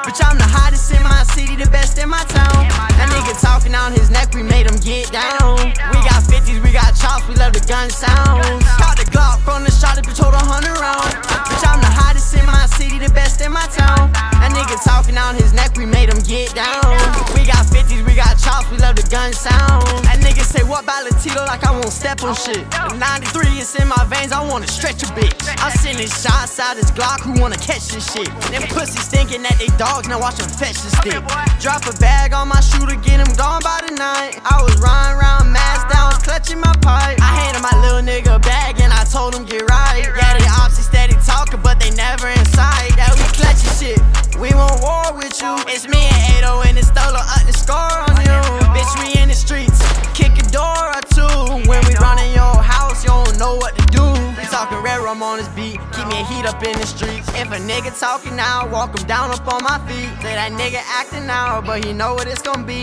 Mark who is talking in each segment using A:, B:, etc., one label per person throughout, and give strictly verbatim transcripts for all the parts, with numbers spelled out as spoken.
A: Bitch, I'm the hottest in my city, the best in my town. That nigga talking on his neck, we made him get down. We got fifties, we got chops, we love the gun sounds. Caught the Glock from the shot, bitch, hold a hundred rounds. Bitch, I'm the hottest in my city, the best in my town. That nigga talking on his neck, we made him get down. We got fifties, we got chops, we love the gun sound. That nigga say what by Latito like I won't step on shit. ninety-three is in my veins, I wanna stretch a bitch. I'm sending shots out this Glock, who wanna catch this shit? Them pussies thinking that they dogs, now watch them fetch the stick. Drop a bag on my shooter, get him gone by the night. I was riding around masked down, clutching my pipe. I handed my little nigga a bag and I told him get right. Yeah, they opposite steady talking, but they never inside. Yeah, we clutching shit, we won't war with you. It's me and Ado in the stolo, up the score on you. Bitch, we in the streets, kick a door or two. When we run in your house, you don't know what to do. We talking red rum on this beat, keep me a heat up in the streets. If a nigga talking now, walk him down up on my feet. Say that nigga acting now, but he know what it's gonna be.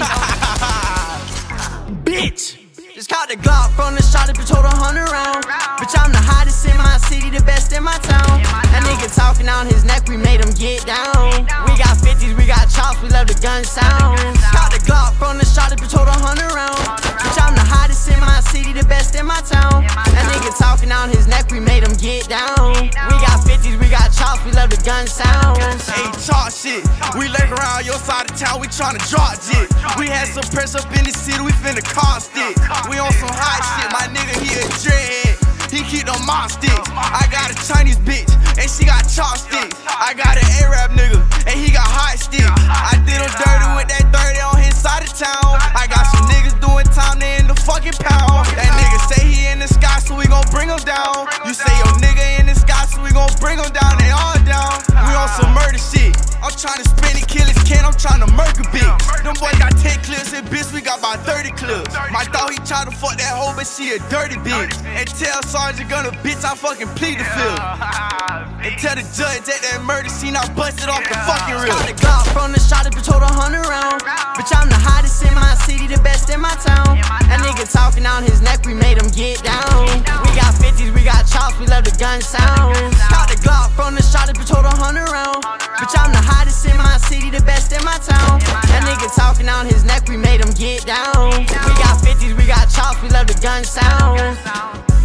A: Bitch! Just caught the Glock from the shot, bitch, hold a hundred rounds. Bitch, I'm the hottest in my city, the best in my town. That nigga talking on his neck, we made him get down. We got fifties, we got chops, we love the gun sounds. Caught the Glock from the shot, bitch, hold a hundred rounds. Bitch, I'm the hottest in my city, the best in my town. That nigga talking on his neck, we made him get down. We got fifties, we got chops, we love the gun sounds.
B: Hey, talk shit. We lurk around your side of town, we tryna drop shit. We had some press up in the city, we finna car stick. We on some hot shit, my nigga, he a dreadhead. He keep them mop sticks. I got a Chinese bitch, and she got chopsticks. I got an Arab nigga, and he got hot sticks. I did him dirty with that thirty on his side of town. I got some niggas doing time, they in the fucking pound. That nigga say he in the sky, so we gon' bring him down. You say your nigga in the sky, so we gon' bring him down. They all down. We on some murder shit. I'm tryna spin and kill his can, I'm tryna murk a bitch. Them boys got ten clips and bitch, we got about thirty clips. My dog, he try to fuck that hoe, but she a dirty bitch. And tell Sergeant Gunner, bitch, I fucking plead the fifth. And tell the judge at that murder scene, I busted off the fucking real.
A: Caught the Glock from the shot, bitch, hold a hundred rounds. Bitch, I'm the hottest in my city, the best in my town. That nigga talking on his neck, we made him get down. We got fifties, we got chops, we love the gun sounds. Caught the Glock from the shot, bitch, hold a hundred rounds. Bitch, I'm the hottest in my city, the best in my town. That nigga talking on his neck, we made him get down. We got fifties, we got chops, we love the gun sounds.